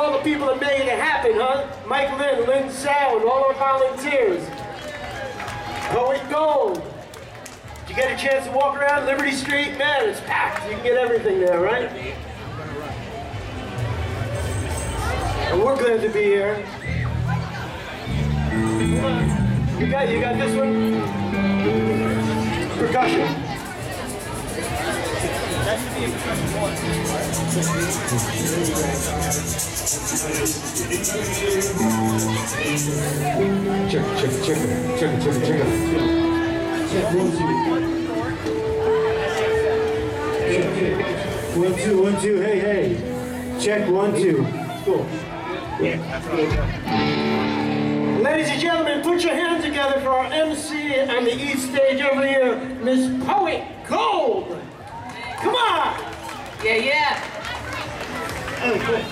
all the people that made it happen, huh? Mike Lynn, Lynn Sal, and all our volunteers. Poet Gold. Did you get a chance to walk around Liberty Street? Man, it's packed. You can get everything there, right? And we're glad to be here. You got this one? Percussion. That should be a percussion one. Check. 1, 2, hey. Check 1, 2. Cool. Ladies and gentlemen, put your hands together for our MC on the East stage over here, Miss Poet Gold. Come on! Yeah. Oh, good.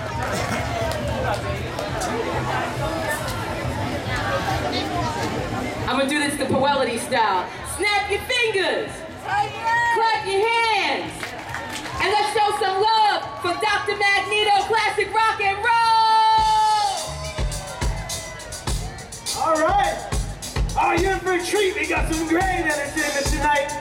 I'm gonna do this the Puelity style. Snap your fingers! Clap your hands! And let's show some love for Dr. Magneto Classic Rock and Roll! All right. Are you in for a treat? We got some great entertainment tonight.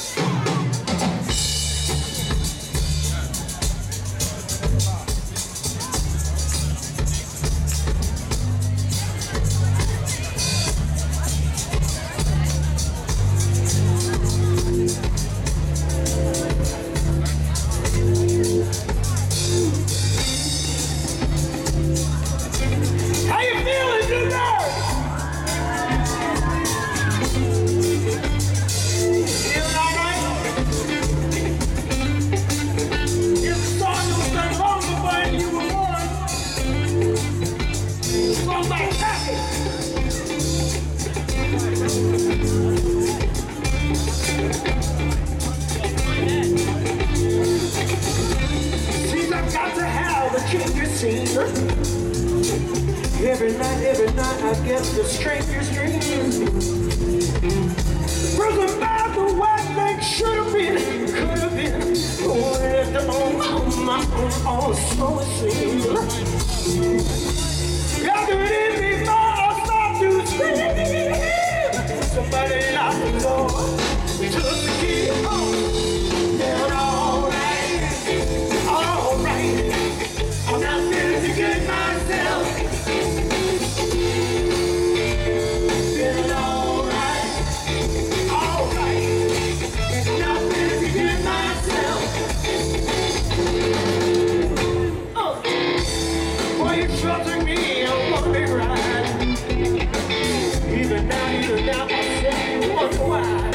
Every night I get the strangest dreams. Broken by the white like should have been, could have been. Oh, at the moment, all so it seems. Y'all do it in me, I start to scream. Somebody lock the door, took the key home. Then all right, I'm not there to get myself. Trusting me, I wanna be right. Even now, I say you wonder why.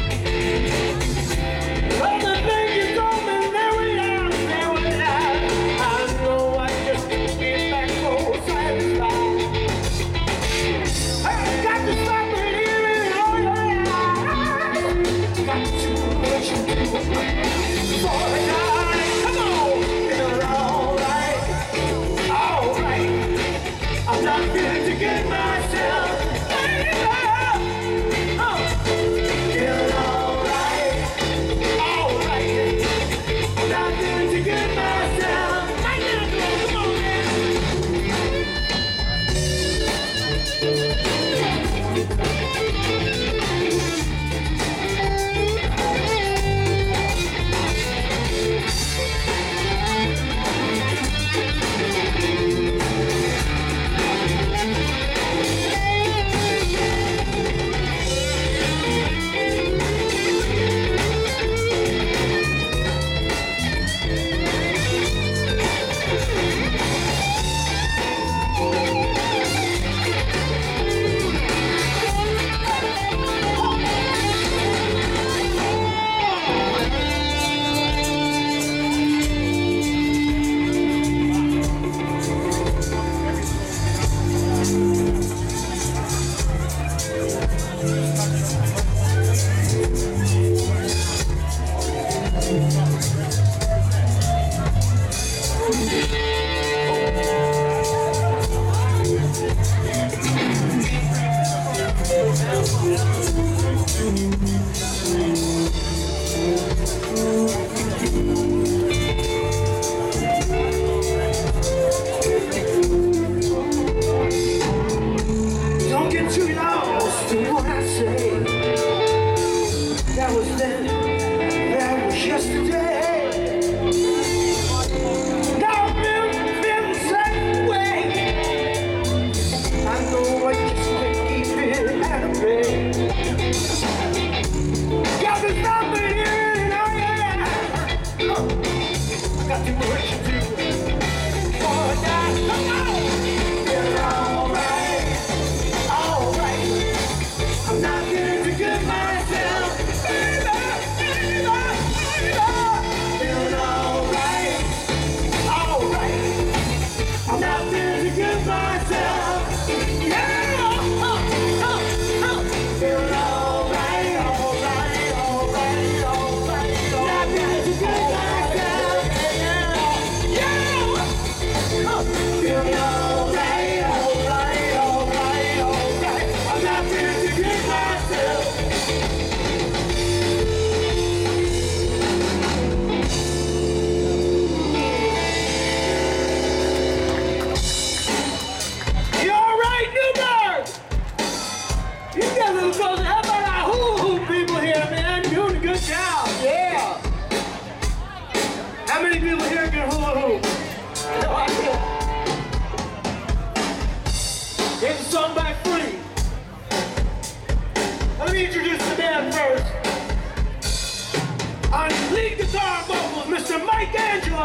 Well, the thing you told me, there we are. I know I just can't get back so satisfied. I got to stop it here in all your eyes. Got too much to do before I die. Come on, feel alright. I'm not here to get myself feel alright. I'm not here to get myself. Come on,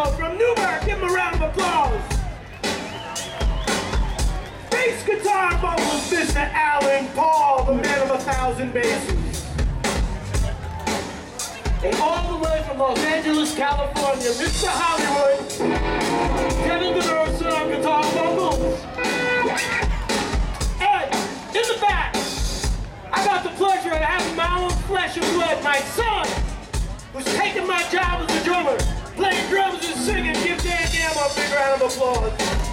Nero from Newburgh. Give him a round of applause. Bass guitar vocals, Mr. Alan Paul, the man of 1,000 basses. And all the way from Los Angeles, California, Mr. Hollywood, Kevin DeRosa on guitar vocals. And in the back, I got the pleasure of having my own flesh and blood, my son, who's taking my job as a drummer, playing drums and singing. Give Dan Gamma a big round of applause.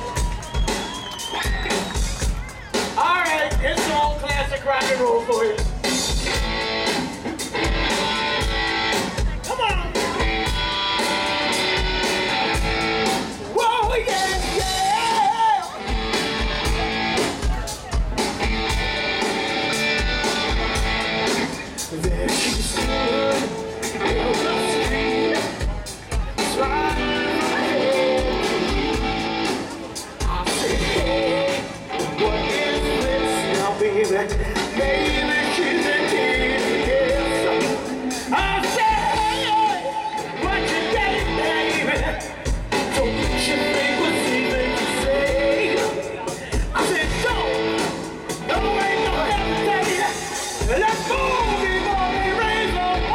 All right, here's some old classic rock and roll for you. Come on. Whoa, yeah, yeah. There she stood in the street, smiling ahead. I said, hey, what is this now, baby? Maybe she's a genius. I said, hey, what you getting, baby? Don't you think what's even to say? I said, no, ain't no hesitation. Let's go before they raise up.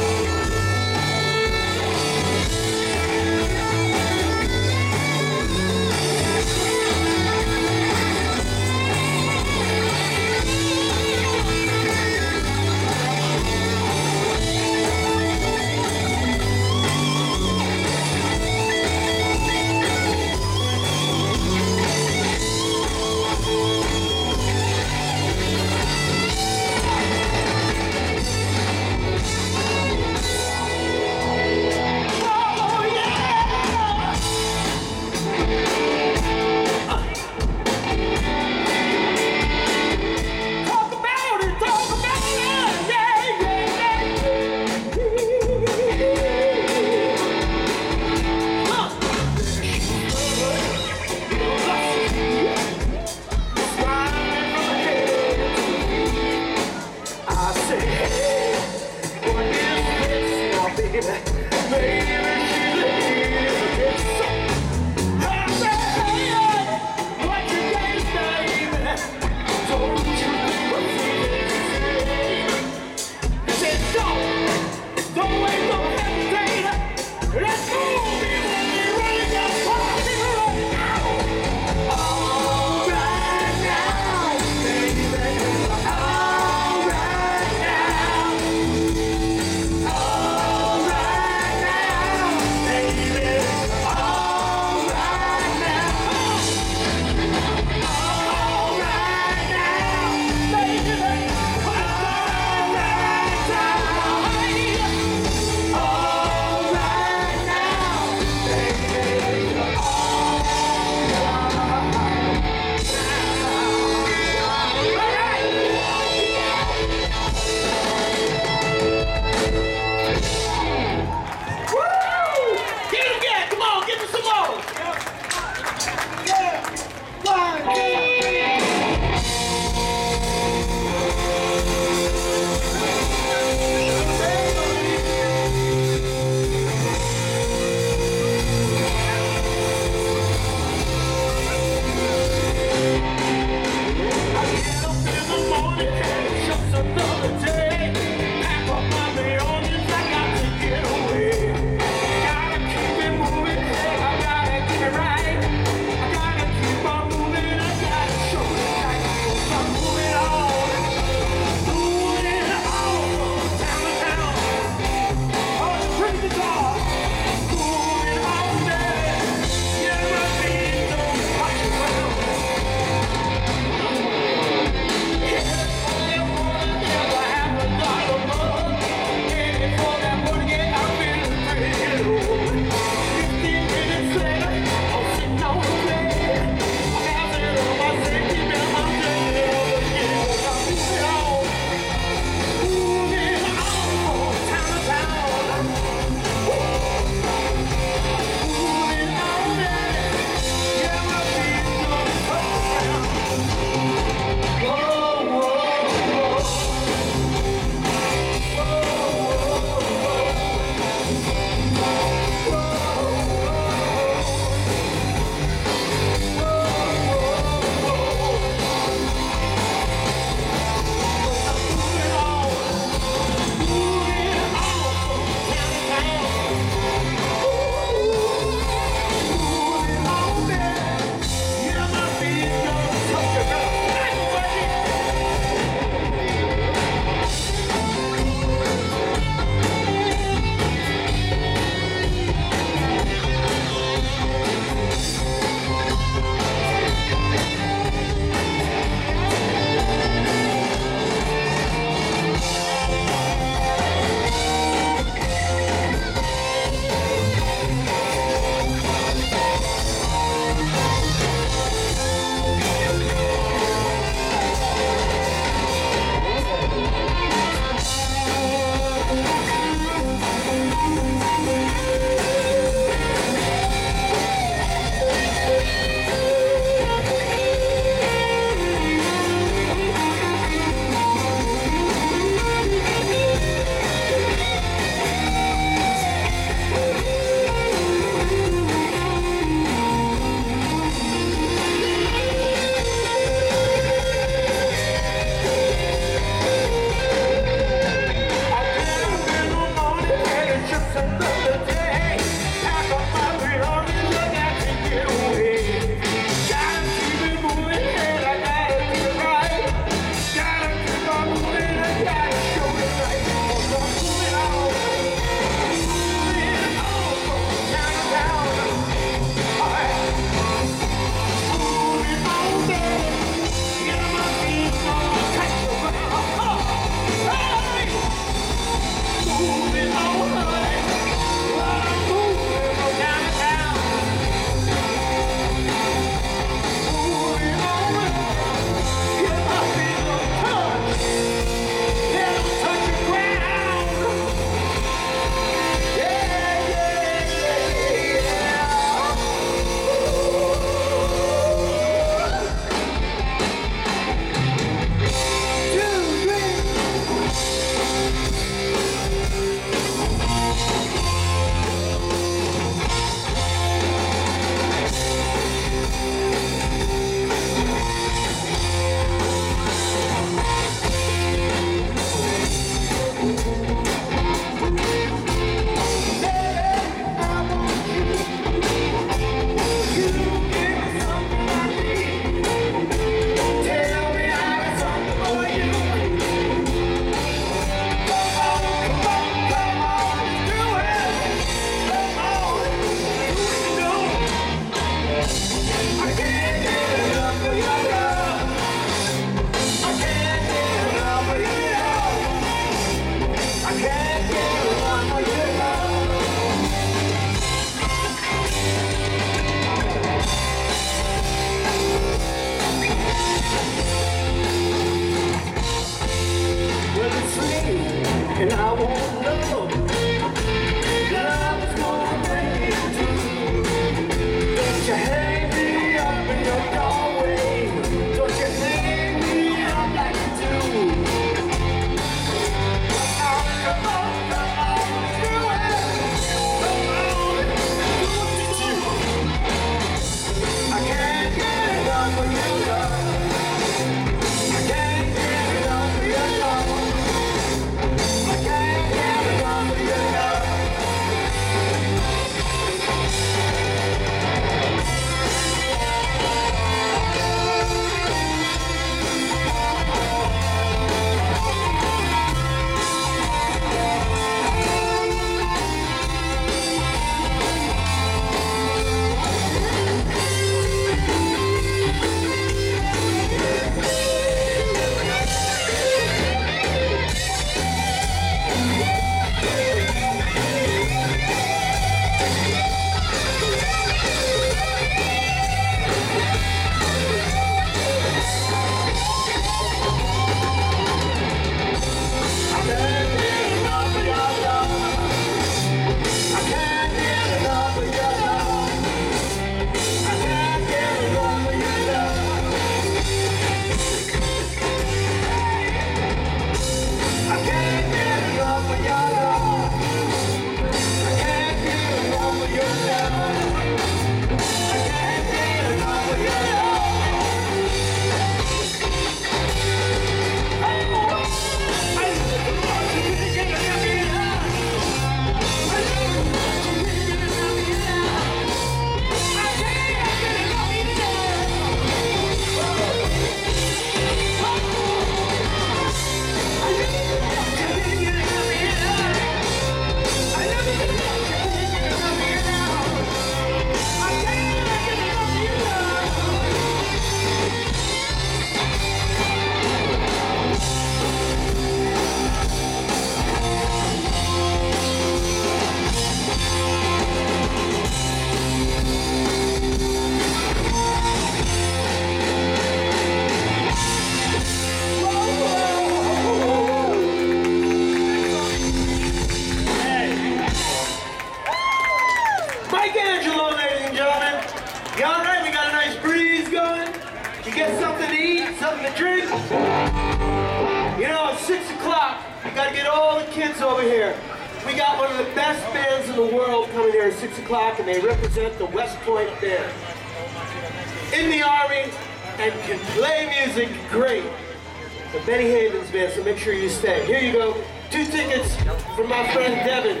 Angelo, ladies and gentlemen. You all right? We got a nice breeze going. You get something to eat, something to drink. You know, it's 6 o'clock. You gotta get all the kids over here. We got one of the best bands in the world coming here at 6 o'clock, and they represent the West Point Band. In the Army, and can play music great. The Benny Havens Band, so make sure you stay. Here you go. 2 tickets from my friend Devin.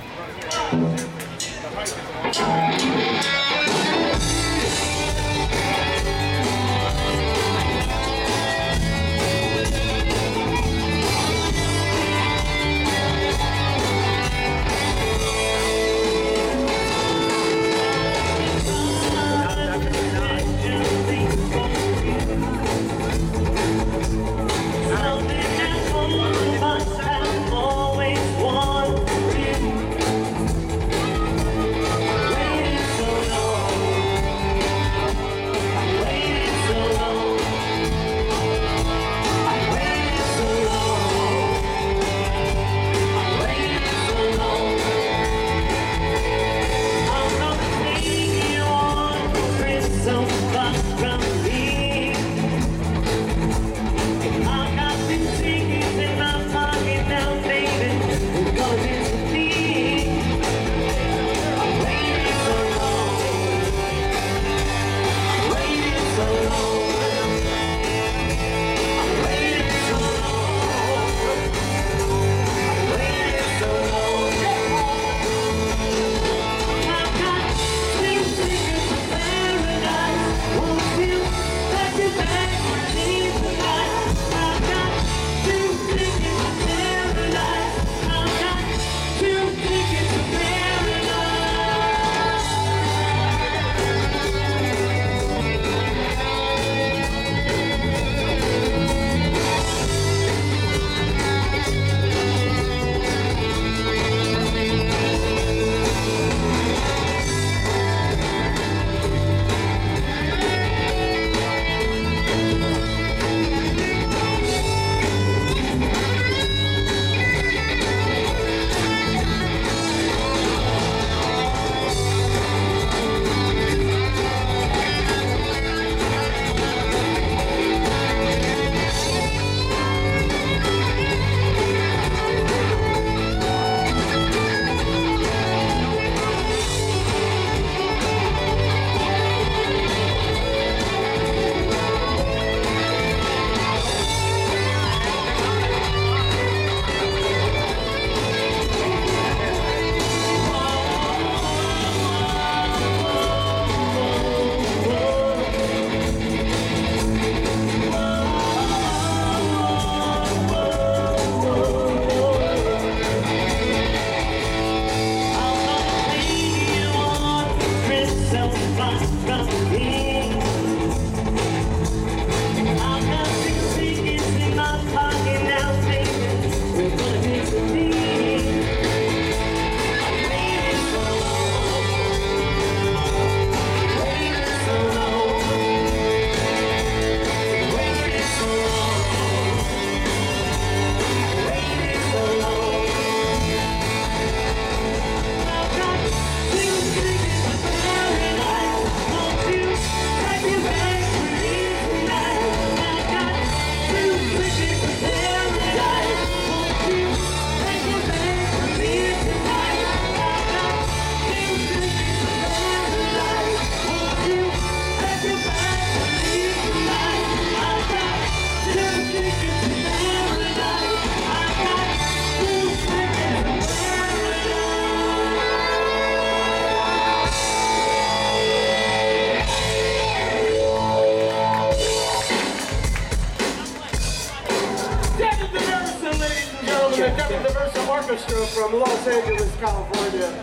Orchestra from Los Angeles, California.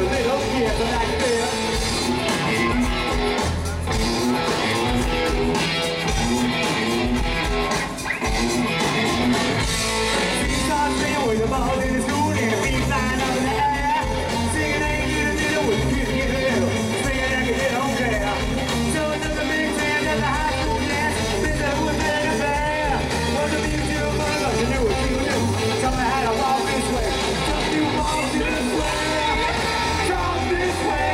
a little gift like this. With the ball in his school and a beat flying up in the air. Singing ain't get a little with the kids get a little. Singing like a hit on care. So another big time at the high school dance. Been there with that affair. Was a beautiful mother, you knew what you knew. Something had to walk this way. Some new walk this way. Talk this way.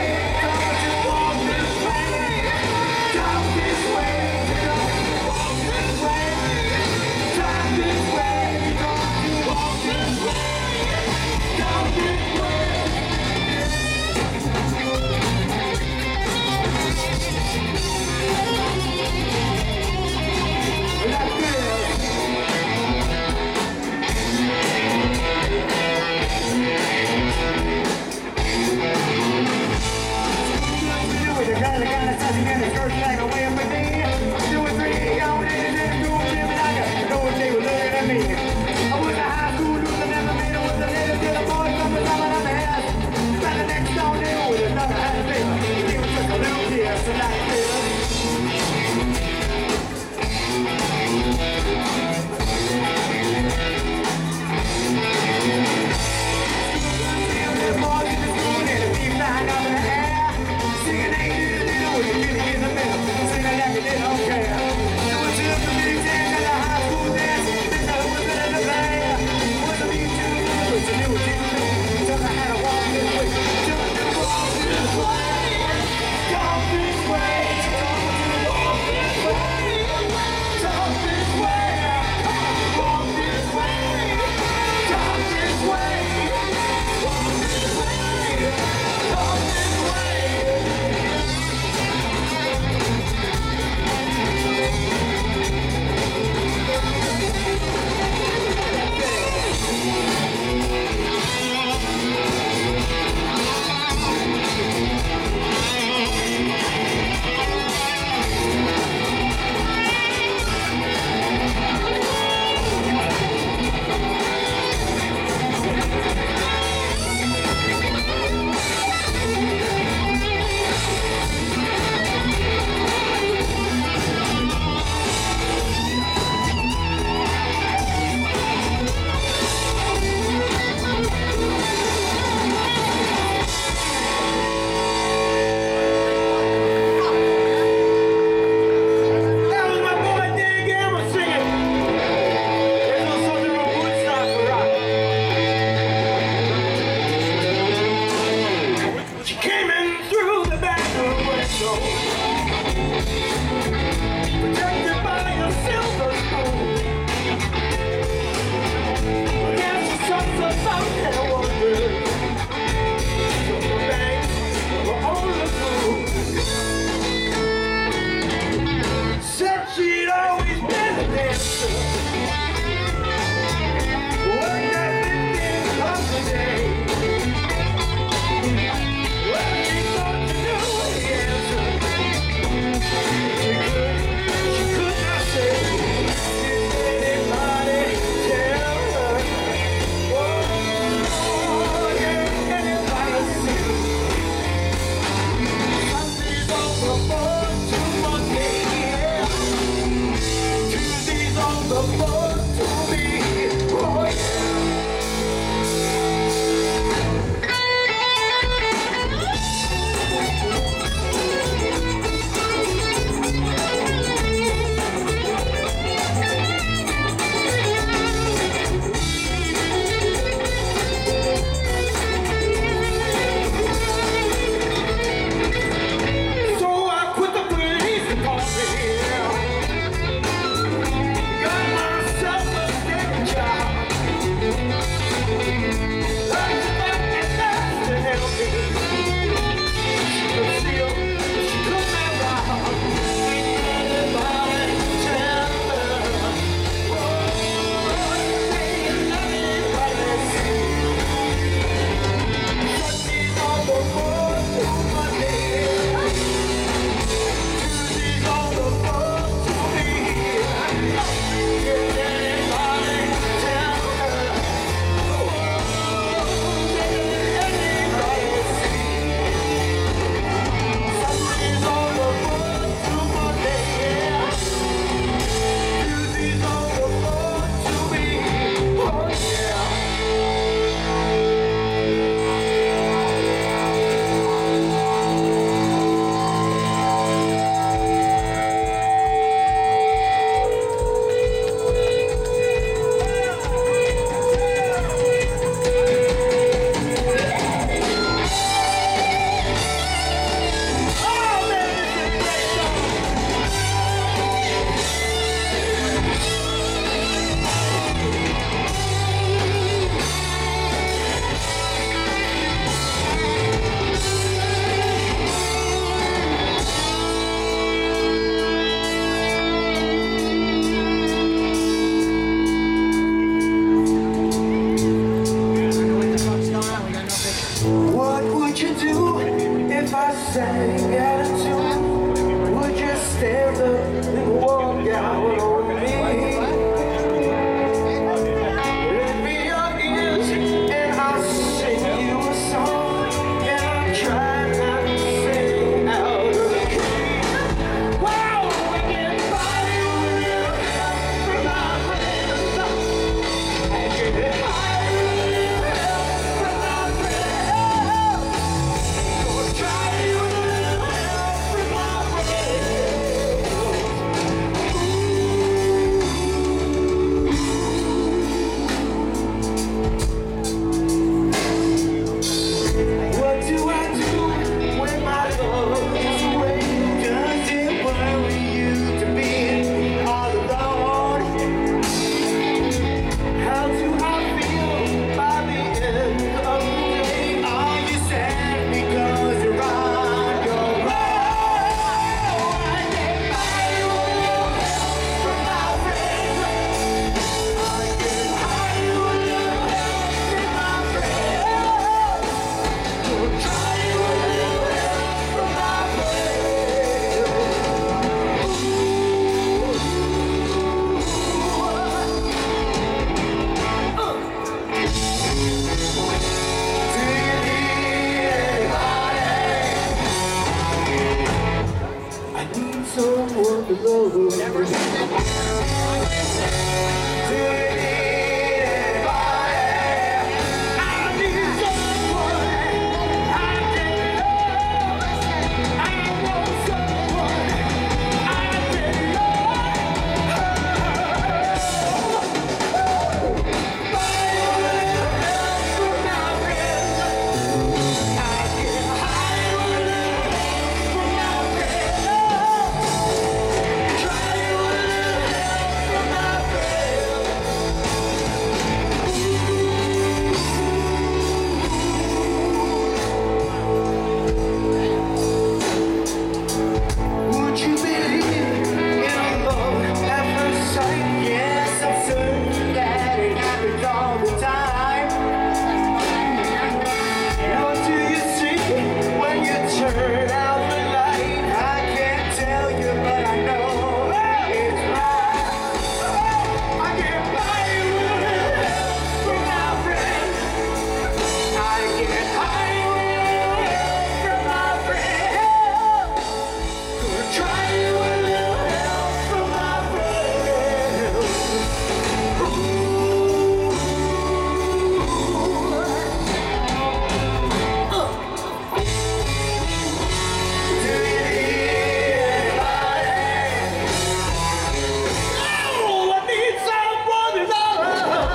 What would you do if I sang out of tune? Would you stand up and walk out on me? Lend me your ears and I'll sing you a song, and I'll try not to sing out of key. Wow! I can buy you help from my friends. I can buy you help from my friends. Gonna try you help from my friends. What do I do when my love is away? Does it worry you to be all alone? How do I feel by the end of the day? Are you sad because you're on your own? I can buy you help from my friends. I can buy you help from my friends. Gonna try you help from my I need someone to love. Do you need anybody? I need someone I can love. I want someone I can love. Buy you help from my friends. I can hide you help from my friends. Try you help from my friends. Would you believe in a love at first sight? Yes, I'm certain that it happens all the time. What do you see when you turn out the light? I can't tell you, but I know it's right. I can buy you help from my friends. I can buy you help from my friends. Gonna try you a little help from my friends. Do you need anybody? Oh, I need someone to love.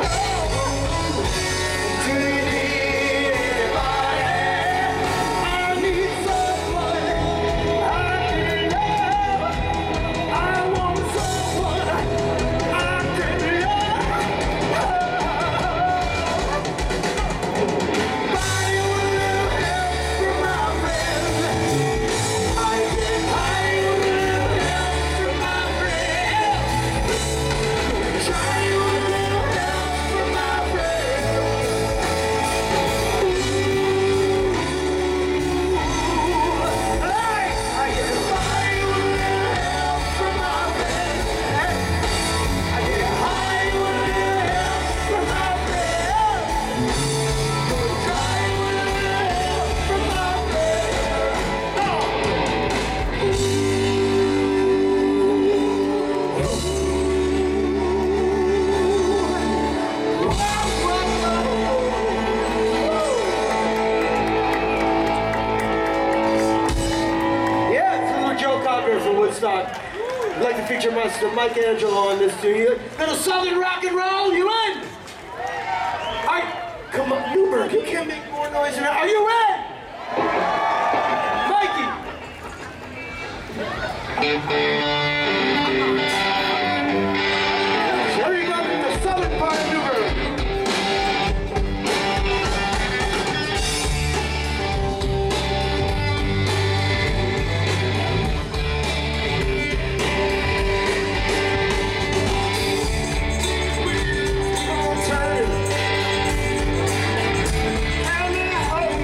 Do you need anybody? I need someone I can love. I want someone I can love. Buy you a little help from my friends. I can buy you a little help from my friends. Try you a little help from my friends. Hey, I can buy you a little help from my friends. I can buy you a little help from my friends. Try you a little help from my Yeah, it's a little Joe Cocker from Woodstock. I'd like to feature Master Mike Angelo on this to you. Little Southern rock and roll, you in? Come on, Newberg, you can't make more noise than that. Are you in? Mikey. There you go, the southern part of Newberg. Turn. And now,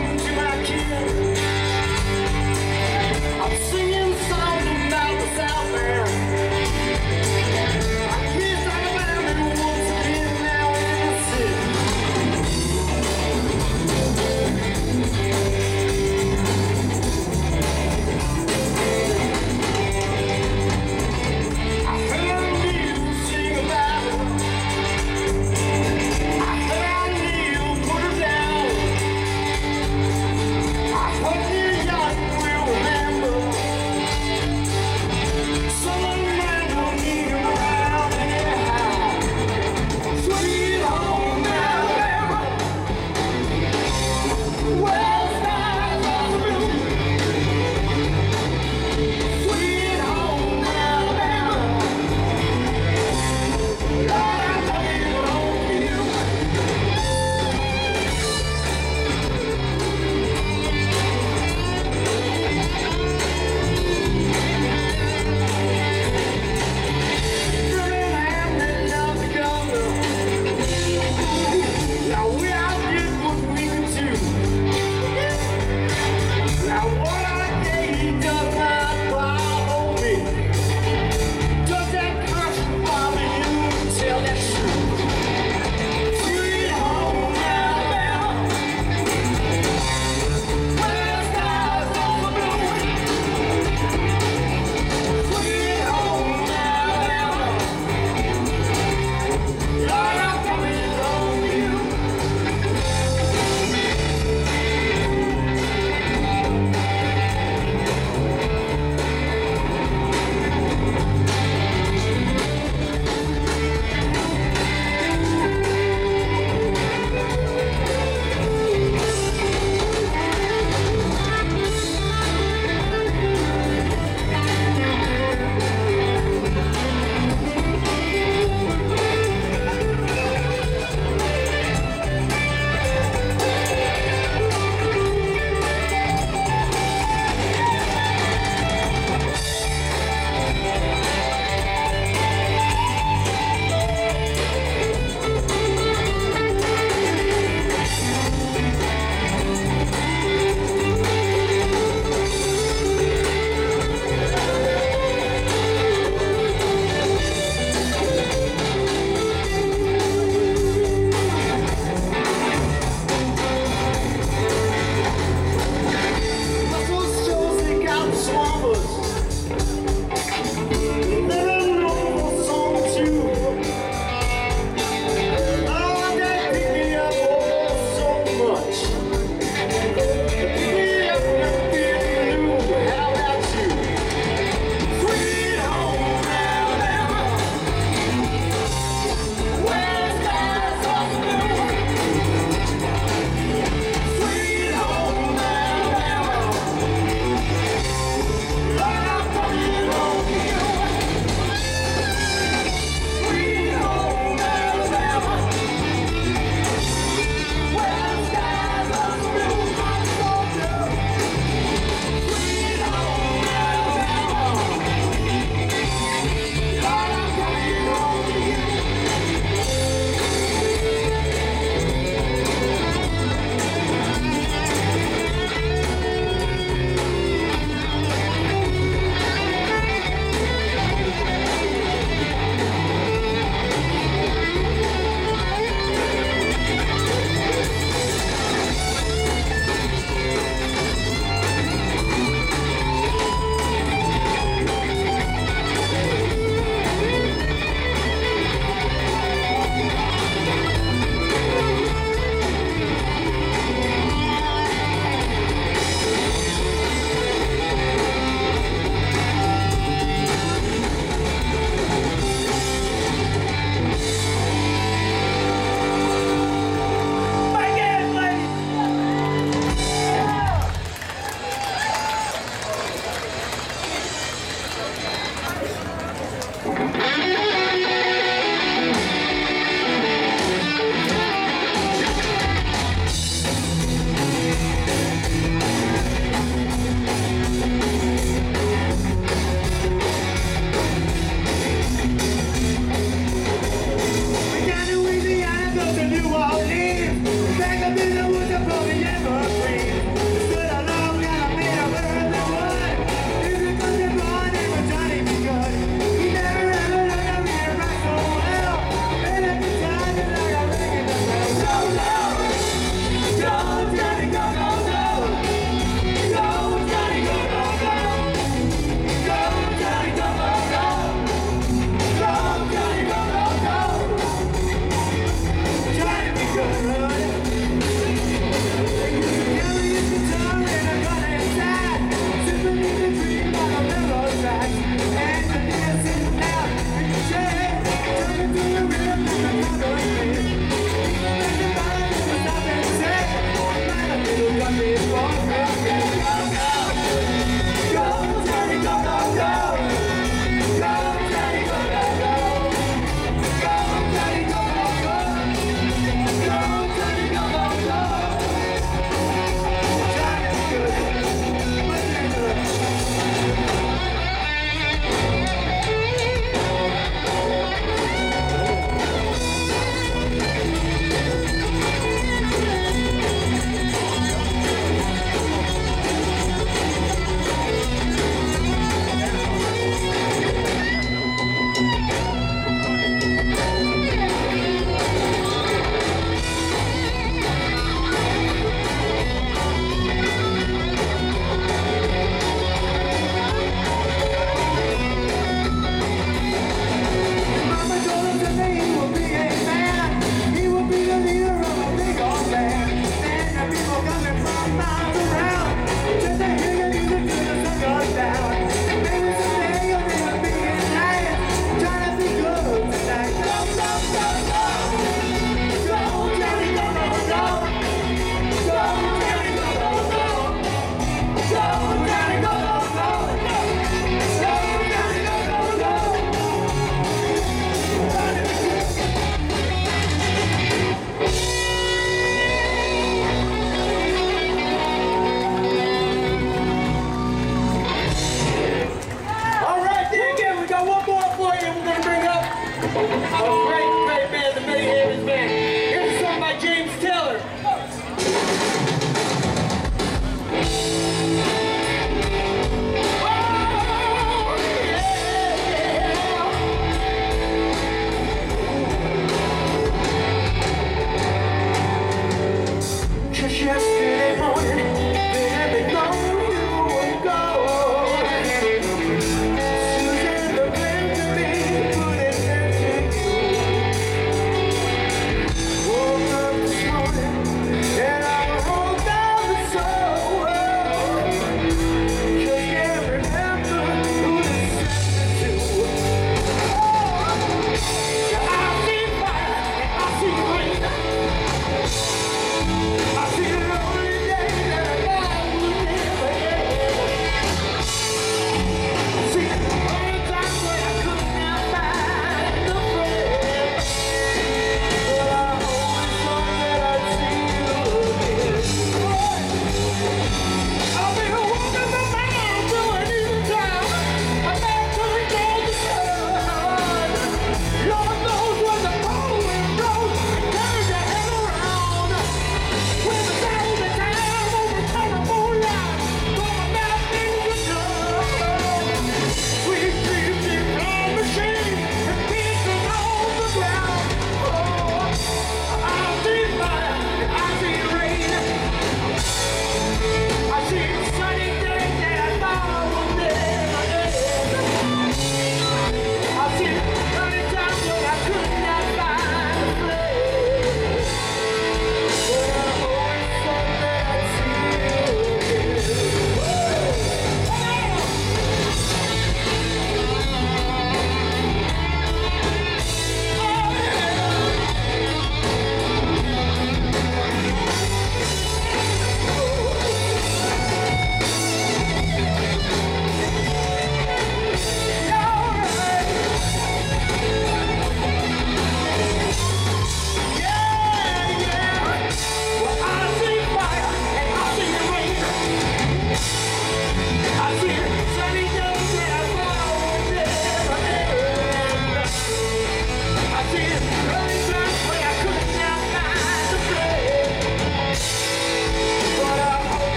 Now we all did what we could do.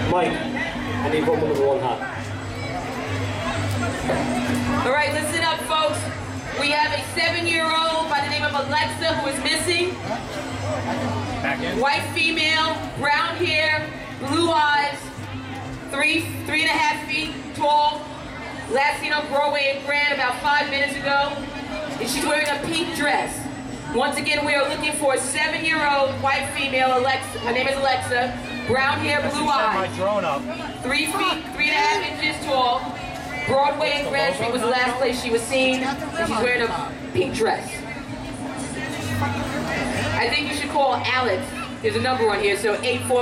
Mike, I need vocal number 1 hot. All right, listen up, folks. We have a 7-year-old by the name of Alexa who is missing. White female, brown hair, blue eyes, 3.5 feet tall. Last seen on Broadway and Grand about 5 minutes ago. And she's wearing a pink dress. Once again, we are looking for a 7-year-old white female, Alexa. Her name is Alexa. Brown hair, blue eyes. 3 feet, 3.5 inches tall. Broadway and Grand Street was the last place she was seen. And she's wearing a pink dress. I think you should call Alex. There's a number on here, so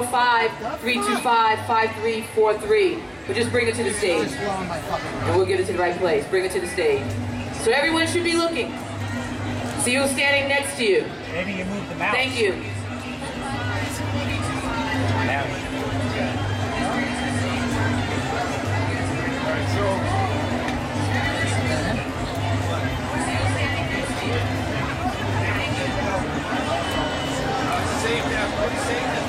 845-325-5343. But just bring her to the stage. And we'll get it to the right place. Bring her to the stage. So everyone should be looking. See who's standing next to you. Maybe you moved the mouse. Thank you. Save that.